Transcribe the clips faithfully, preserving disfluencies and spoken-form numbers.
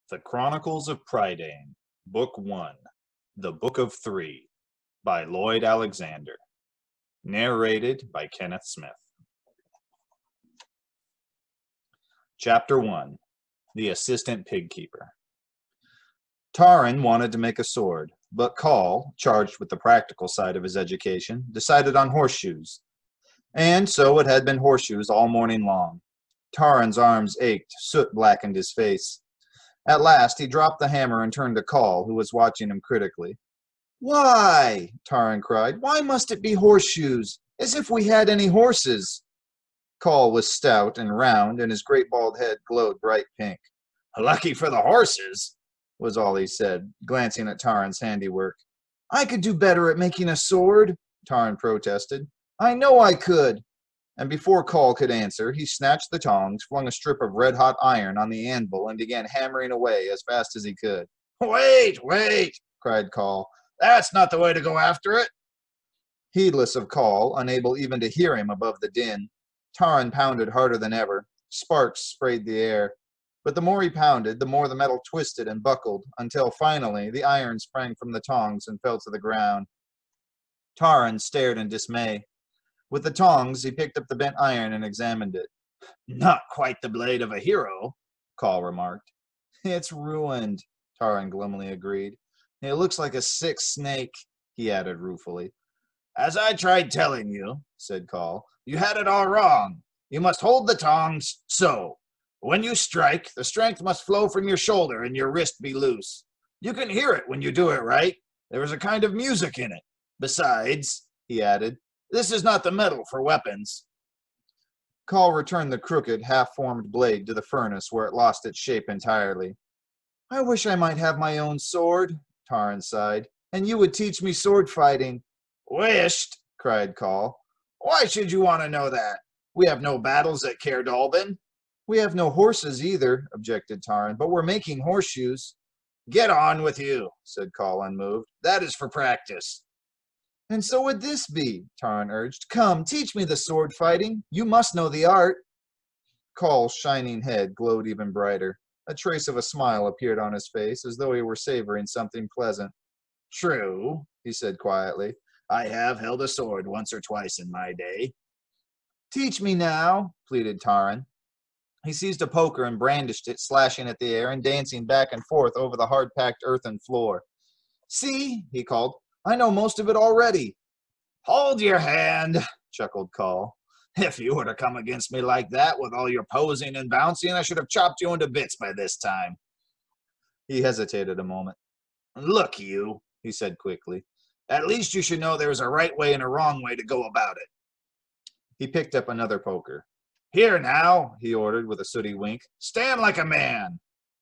The Chronicles of Prydain, Book one, The Book of Three, by Lloyd Alexander. Narrated by Kenneth Smith. Chapter one, The Assistant Pig Keeper. Taran wanted to make a sword, but Call, charged with the practical side of his education, decided on horseshoes. And so it had been horseshoes all morning long. Taran's arms ached, soot blackened his face. At last, he dropped the hammer and turned to Call, who was watching him critically. "Why?" Taran cried. "Why must it be horseshoes? As if we had any horses." Call was stout and round, and his great bald head glowed bright pink. "Lucky for the horses," was all he said, glancing at Taran's handiwork. "I could do better at making a sword," Taran protested. "I know I could." And before Call could answer, he snatched the tongs, flung a strip of red-hot iron on the anvil, and began hammering away as fast as he could. "Wait, wait!" cried Call. "That's not the way to go after it." Heedless of Call, unable even to hear him above the din, Taran pounded harder than ever. Sparks sprayed the air. But the more he pounded, the more the metal twisted and buckled, until finally the iron sprang from the tongs and fell to the ground. Taran stared in dismay. With the tongs, he picked up the bent iron and examined it. "Not quite the blade of a hero," Call remarked. "It's ruined," Taran gloomily agreed. "It looks like a sick snake," he added ruefully. "As I tried telling you," said Call, "you had it all wrong. You must hold the tongs so. When you strike, the strength must flow from your shoulder and your wrist be loose. You can hear it when you do it right. There is a kind of music in it. Besides," he added, "this is not the metal for weapons." Call returned the crooked, half-formed blade to the furnace, where it lost its shape entirely. "I wish I might have my own sword," Taran sighed, "and you would teach me sword fighting." "Wished?" cried Call. "Why should you want to know that? We have no battles at Caer Dallben." "We have no horses either," objected Taran, "but we're making horseshoes." "Get on with you," said Call, unmoved. "That is for practice." "And so would this be," Taran urged. "Come, teach me the sword fighting. You must know the art." Call's shining head glowed even brighter. A trace of a smile appeared on his face, as though he were savoring something pleasant. "True," he said quietly. "I have held a sword once or twice in my day." "Teach me now," pleaded Taran. He seized a poker and brandished it, slashing at the air and dancing back and forth over the hard-packed earthen floor. "See," he called, "I know most of it already." "Hold your hand," chuckled Call. "If you were to come against me like that with all your posing and bouncing, I should have chopped you into bits by this time." He hesitated a moment. "Look, you," he said quickly, "at least you should know there is a right way and a wrong way to go about it." He picked up another poker. "Here now," he ordered with a sooty wink. "Stand like a man."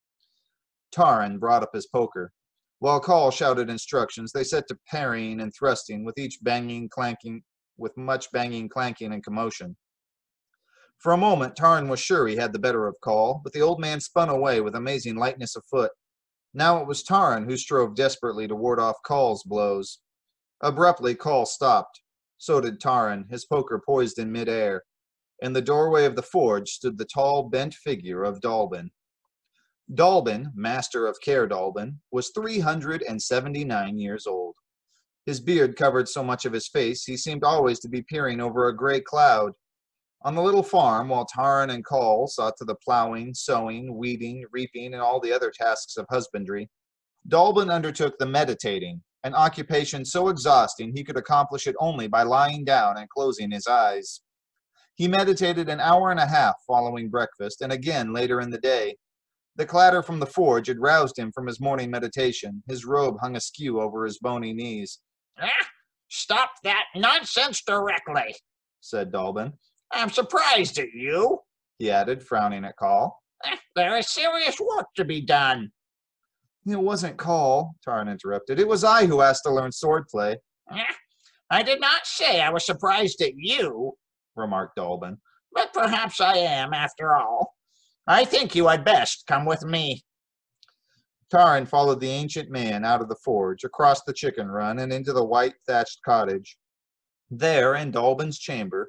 Taran brought up his poker. While Call shouted instructions, they set to parrying and thrusting, with each banging, clanking, with much banging, clanking, and commotion. For a moment, Taran was sure he had the better of Call, but the old man spun away with amazing lightness of foot. Now it was Taran who strove desperately to ward off Call's blows. Abruptly, Call stopped. So did Taran, his poker poised in midair. In the doorway of the forge stood the tall, bent figure of Dallben. Dallben, master of Caer Dallben, was three hundred and seventy-nine years old. His beard covered so much of his face he seemed always to be peering over a gray cloud. On the little farm, while Taran and Call saw to the plowing, sowing, weeding, reaping, and all the other tasks of husbandry, Dallben undertook the meditating, an occupation so exhausting he could accomplish it only by lying down and closing his eyes. He meditated an hour and a half following breakfast, and again later in the day. The clatter from the forge had roused him from his morning meditation. His robe hung askew over his bony knees. "Ah, stop that nonsense directly," said Dallben. "I'm surprised at you," he added, frowning at Call. "Ah, there is serious work to be done." "It wasn't Call," Taran interrupted. "It was I who asked to learn swordplay." "Ah, I did not say I was surprised at you," remarked Dallben. "but perhaps I am, after all. I think you had best come with me." Taran followed the ancient man out of the forge, across the chicken run, and into the white thatched cottage. There, in Dallben's chamber,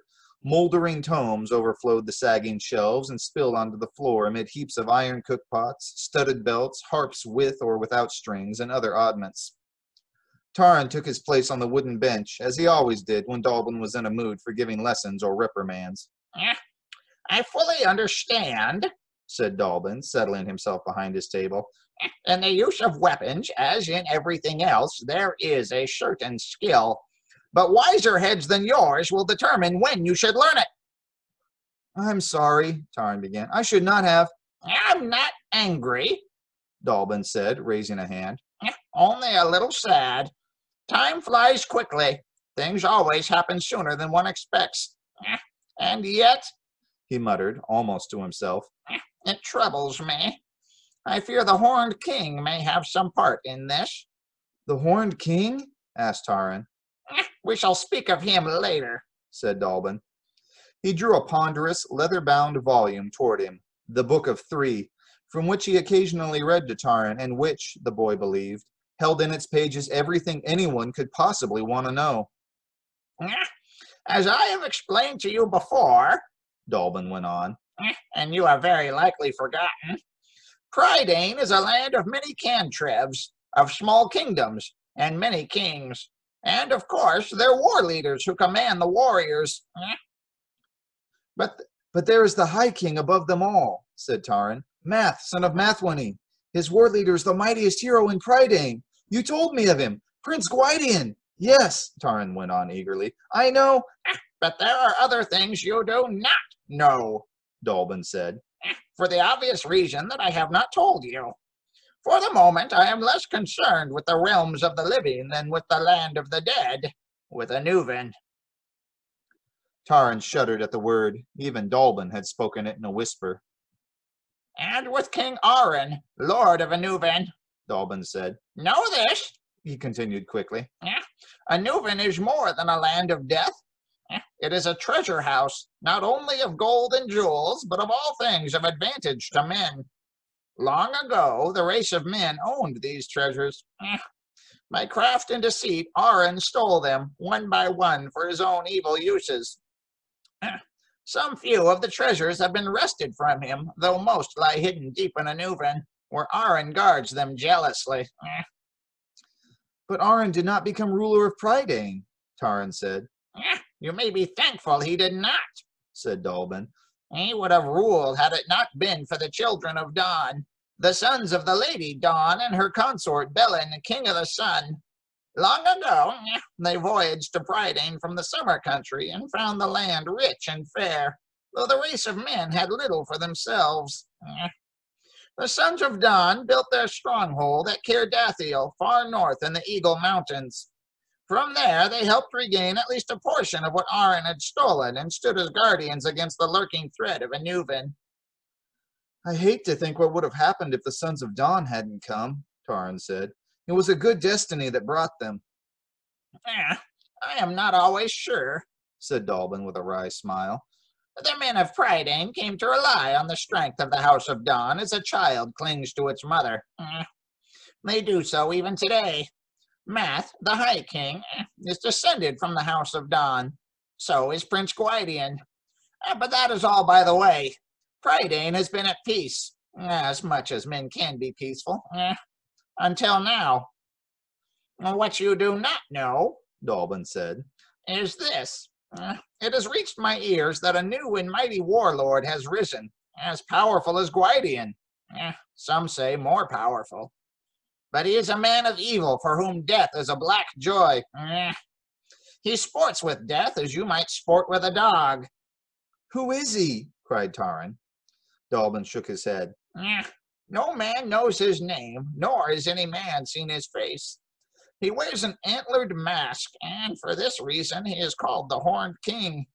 Moldering tomes overflowed the sagging shelves and spilled onto the floor amid heaps of iron cookpots, studded belts, harps with or without strings, and other oddments. Taran took his place on the wooden bench, as he always did when Dalbin was in a mood for giving lessons or reprimands. Eh, I fully understand, said Dalbin, settling himself behind his table. In the use of weapons, as in everything else, there is a certain skill. But wiser heads than yours will determine when you should learn it. I'm sorry, Taran began. I should not have. I'm not angry, Dalbin said, raising a hand. Only a little sad. Time flies quickly. Things always happen sooner than one expects. And yet, he muttered, almost to himself, it troubles me. I fear the Horned King may have some part in this. The Horned King? Asked Taran. We shall speak of him later, said Dalbin. He drew a ponderous, leather-bound volume toward him, the Book of Three, from which he occasionally read to Taran, and which, the boy believed, held in its pages everything anyone could possibly want to know. As I have explained to you before, Dalbin went on, and you have very likely forgotten, Prydain is a land of many cantrevs, of small kingdoms, and many kings. And, of course, their war leaders who command the warriors. But but there is the High King above them all, said Taran. Math, son of Mathwani. His war leader is the mightiest hero in Prydain. You told me of him. Prince Gwydion. Yes, Taran went on eagerly. I know. But there are other things you do not know, Dalbin said. For the obvious reason that I have not told you. For the moment, I am less concerned with the realms of the living than with the land of the dead, with Anuvin. Taran shuddered at the word. Even Dalbin had spoken it in a whisper. And with King Arin, Lord of Anuvin, Dalbin said. Know this, he continued quickly. Anuvin is more than a land of death. It is a treasure house, not only of gold and jewels, but of all things of advantage to men. Long ago, the race of men owned these treasures. By craft and deceit, Arin stole them, one by one, for his own evil uses. Some few of the treasures have been wrested from him, though most lie hidden deep in Anuvin, where Arin guards them jealously. But Arin did not become ruler of Prydain, Taran said. You may be thankful he did not, said Dalbin. He would have ruled had it not been for the children of Dawn, the sons of the Lady Dawn and her consort Belin, king of the sun. Long ago, they voyaged to Prydain from the summer country and found the land rich and fair, though the race of men had little for themselves. The sons of Dawn built their stronghold at Kirdathiel, far north in the Eagle Mountains. From there, they helped regain at least a portion of what Arin had stolen and stood as guardians against the lurking threat of Anuvin. I hate to think what would have happened if the Sons of Dawn hadn't come, Taran said. It was a good destiny that brought them. Eh, I am not always sure, said Dalbin with a wry smile. The men of Prydain came to rely on the strength of the House of Dawn as a child clings to its mother. Eh, they do so even today. Math, the High King, is descended from the House of Dawn. So is Prince Gwydion. But that is all by the way. Prydain has been at peace, as much as men can be peaceful, until now. What you do not know, Dalbin said, is this. It has reached my ears that a new and mighty warlord has risen, as powerful as Gwydion. Some say more powerful. But he is a man of evil for whom death is a black joy. He sports with death as you might sport with a dog. Who is he? Cried Taran. Dalbin shook his head. No man knows his name, nor has any man seen his face. He wears an antlered mask, and for this reason he is called the Horned King.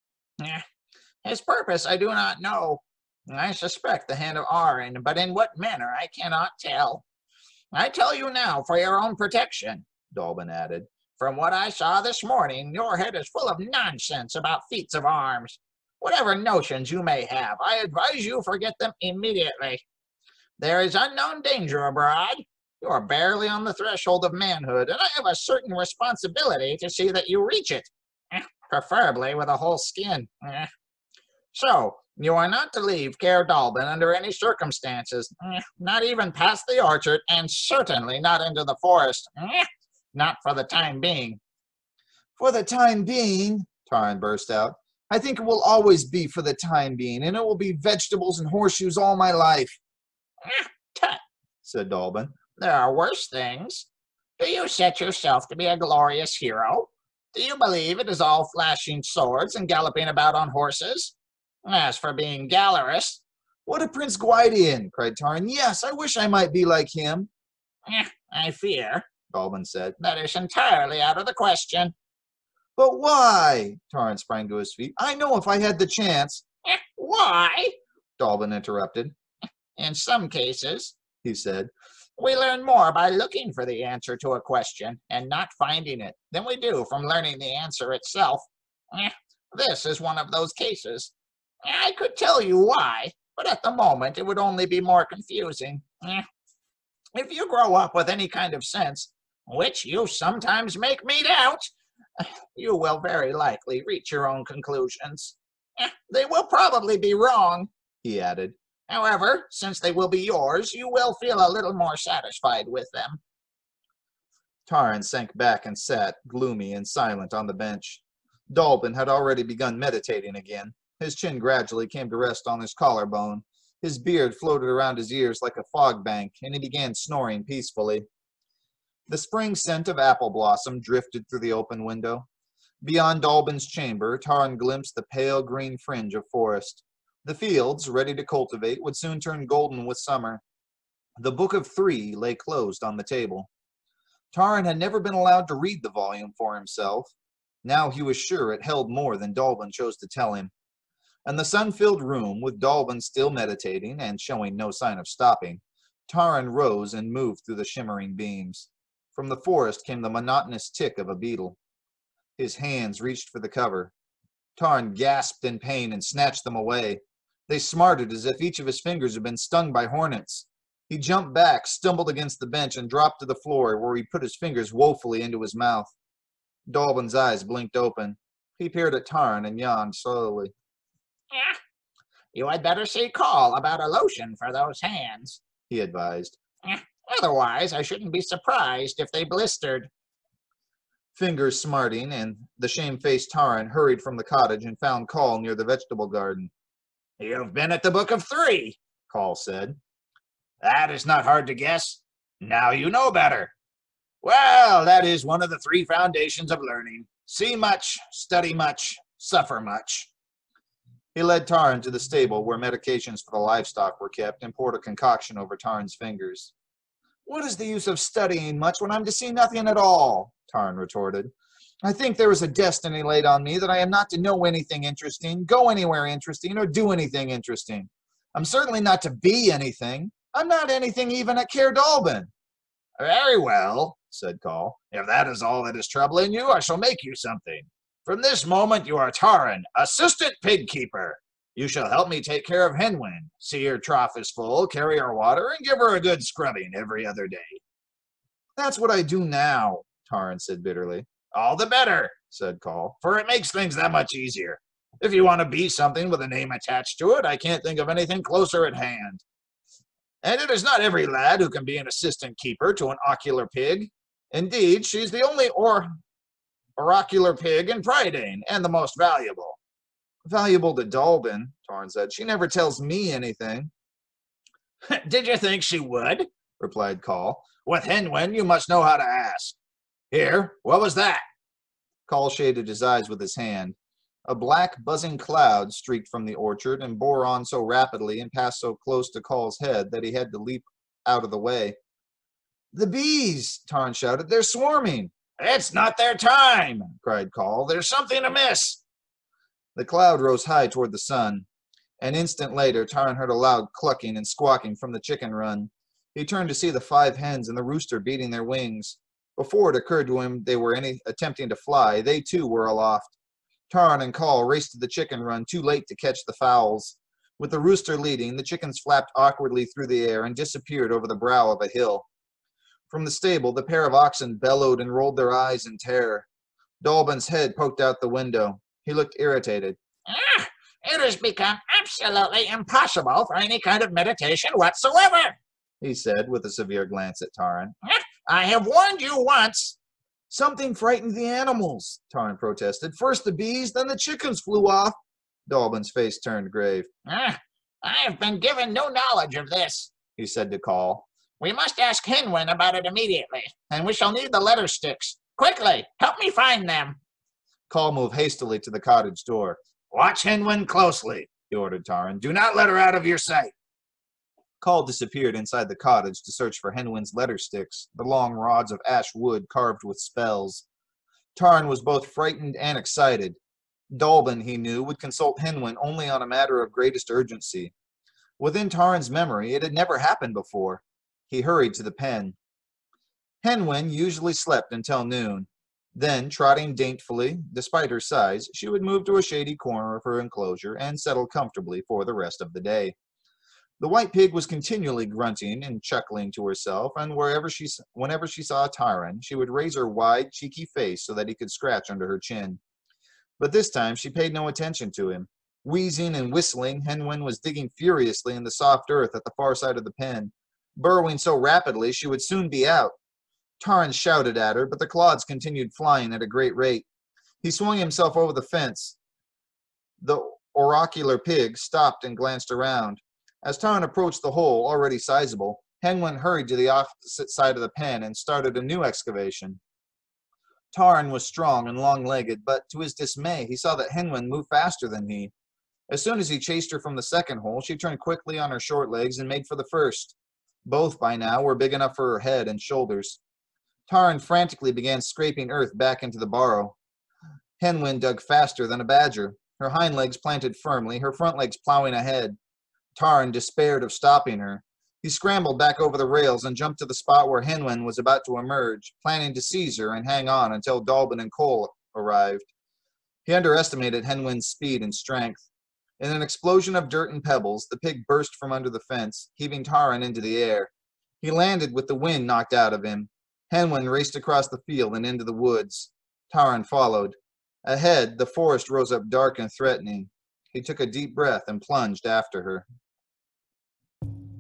His purpose I do not know. I suspect the hand of Arin, but in what manner I cannot tell. I tell you now for your own protection, Dalbin added. From what I saw this morning, your head is full of nonsense about feats of arms. Whatever notions you may have, I advise you forget them immediately. There is unknown danger abroad. You are barely on the threshold of manhood, and I have a certain responsibility to see that you reach it. preferably with a whole skin. Eh. So, you are not to leave Caer Dallben under any circumstances, eh, not even past the orchard, and certainly not into the forest. Eh, not for the time being. For the time being, Taran burst out. I think it will always be for the time being, and it will be vegetables and horseshoes all my life. Eh, tut, said Dallben. There are worse things. Do you set yourself to be a glorious hero? Do you believe it is all flashing swords and galloping about on horses? As for being gallerous... What of Prince Gwydion? Cried Taran. Yes, I wish I might be like him. Eh, I fear, Dallben said, that is entirely out of the question. But why? Taran sprang to his feet. I know if I had the chance. Eh, why? Dallben interrupted. In some cases, he said, we learn more by looking for the answer to a question and not finding it than we do from learning the answer itself. Eh, this is one of those cases. I could tell you why, but at the moment it would only be more confusing. Eh, if you grow up with any kind of sense, which you sometimes make me doubt, you will very likely reach your own conclusions. Eh, they will probably be wrong, he added. However, since they will be yours, you will feel a little more satisfied with them. Taran sank back and sat, gloomy and silent, on the bench. Dallben had already begun meditating again. His chin gradually came to rest on his collarbone. His beard floated around his ears like a fog bank, and he began snoring peacefully. The spring scent of apple blossom drifted through the open window. Beyond Dallben's chamber, Taran glimpsed the pale green fringe of forest. The fields, ready to cultivate, would soon turn golden with summer. The Book of Three lay closed on the table. Taran had never been allowed to read the volume for himself. Now he was sure it held more than Dallben chose to tell him. In the sun-filled room, with Dallben still meditating and showing no sign of stopping, Taran rose and moved through the shimmering beams. From the forest came the monotonous tick of a beetle. His hands reached for the cover. Taran gasped in pain and snatched them away. They smarted as if each of his fingers had been stung by hornets. He jumped back, stumbled against the bench, and dropped to the floor, where he put his fingers woefully into his mouth. Dallben's eyes blinked open. He peered at Taran and yawned slowly. Eh, you had better see Call about a lotion for those hands, he advised. Eh, otherwise, I shouldn't be surprised if they blistered. Fingers smarting, and the shamefaced Taran hurried from the cottage and found Call near the vegetable garden. You've been at the Book of Three, Call said. That is not hard to guess. Now you know better. Well, that is one of the three foundations of learning. See much, study much, suffer much. He led Taran to the stable where medications for the livestock were kept and poured a concoction over Taran's fingers. What is the use of studying much when I'm to see nothing at all? Taran retorted. I think there is a destiny laid on me that I am not to know anything interesting, go anywhere interesting, or do anything interesting. I'm certainly not to be anything. I'm not anything even at Caer Dallben. Very well, said Call. If that is all that is troubling you, I shall make you something. From this moment you are Taran, assistant pig keeper. You shall help me take care of Henwen, see her trough is full, carry her water, and give her a good scrubbing every other day. That's what I do now, Taran said bitterly. All the better, said Call, for it makes things that much easier. If you want to be something with a name attached to it, I can't think of anything closer at hand. And it is not every lad who can be an assistant keeper to an ocular pig. Indeed, she's the only or oracular pig in Prydain, and the most valuable. Valuable to Dallben, Taran said. She never tells me anything. Did you think she would? Replied Call. With Henwen, you must know how to ask. Here, what was that? Call shaded his eyes with his hand. A black, buzzing cloud streaked from the orchard and bore on so rapidly and passed so close to Call's head that he had to leap out of the way. The bees, Taran shouted. They're swarming. It's not their time, cried Call. There's something amiss. The cloud rose high toward the sun. An instant later, Taran heard a loud clucking and squawking from the chicken run. He turned to see the five hens and the rooster beating their wings. Before it occurred to him they were any attempting to fly, they too were aloft. Taran and Call raced to the chicken run, too late to catch the fowls. With the rooster leading, the chickens flapped awkwardly through the air and disappeared over the brow of a hill. From the stable, the pair of oxen bellowed and rolled their eyes in terror. Dallben's head poked out the window. He looked irritated. Ah, it has become absolutely impossible for any kind of meditation whatsoever, he said with a severe glance at Taran. Ah, I have warned you once. Something frightened the animals, Taran protested. First the bees, then the chickens flew off. Dalbin's face turned grave. Ah, I have been given no knowledge of this, he said to Call. We must ask Hinwen about it immediately, and we shall need the letter sticks. Quickly, help me find them. Call moved hastily to the cottage door. Watch Hinwen closely, he ordered Taran. Do not let her out of your sight. Call disappeared inside the cottage to search for Henwen's letter sticks, the long rods of ash wood carved with spells. Taran was both frightened and excited. Dalbin, he knew, would consult Hinwen only on a matter of greatest urgency. Within Taran's memory, it had never happened before. He hurried to the pen. Henwen usually slept until noon. Then, trotting daintily, despite her size, she would move to a shady corner of her enclosure and settle comfortably for the rest of the day. The white pig was continually grunting and chuckling to herself, and wherever she, whenever she saw Taran, she would raise her wide, cheeky face so that he could scratch under her chin. But this time she paid no attention to him. Wheezing and whistling, Henwen was digging furiously in the soft earth at the far side of the pen, burrowing so rapidly she would soon be out. Taran shouted at her, but the clods continued flying at a great rate. He swung himself over the fence. The oracular pig stopped and glanced around. As Taran approached the hole, already sizable, Henwen hurried to the opposite side of the pen and started a new excavation. Taran was strong and long-legged, but to his dismay, he saw that Henwen moved faster than he. As soon as he chased her from the second hole, she turned quickly on her short legs and made for the first. Both, by now, were big enough for her head and shoulders. Taran frantically began scraping earth back into the burrow. Henwen dug faster than a badger, her hind legs planted firmly, her front legs plowing ahead. Taran despaired of stopping her. He scrambled back over the rails and jumped to the spot where Henwen was about to emerge, planning to seize her and hang on until Dalbin and Cole arrived. He underestimated Henwen's speed and strength. In an explosion of dirt and pebbles, the pig burst from under the fence, heaving Taran into the air. He landed with the wind knocked out of him. Henwen raced across the field and into the woods. Taran followed. Ahead, the forest rose up dark and threatening. He took a deep breath and plunged after her.